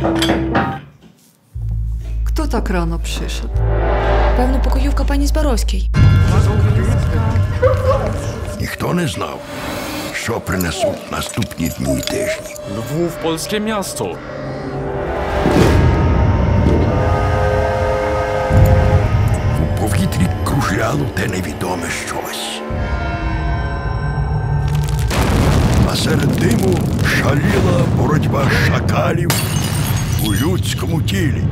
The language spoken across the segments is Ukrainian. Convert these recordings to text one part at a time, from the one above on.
Хто так рано прийшов? Певно, покоївка пані Збаровській. Ніхто не знав, що принесуть наступні дні і тижні. Lwów, polskie miasto. У повітрі кружляло те невідоме щось. А серед диму шаліла боротьба шакалів у людському тілі.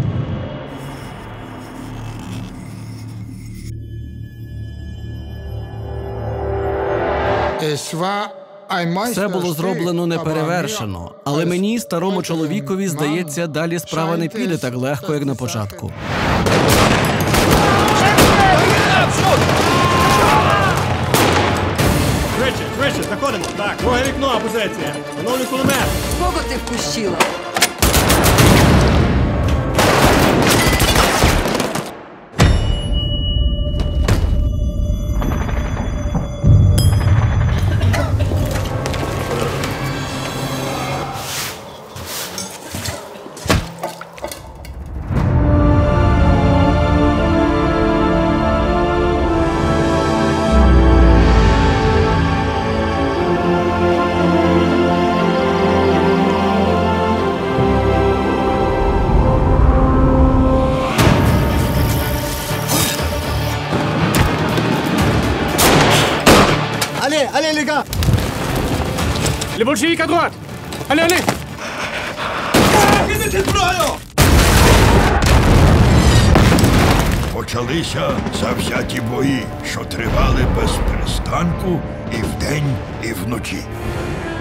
Все було зроблено неперевершено, але мені, старому чоловікові, здається, далі справа не піде так легко, як на початку. Швидше, заходимо. Так, друге вікно, позиція. Встановлюй кулемет. Кого ти впустила? Allez, les gars! Les bolcheviks à droite! Allez! Почалися завзяті бої, що тривали без перестанку і вдень, і вночі.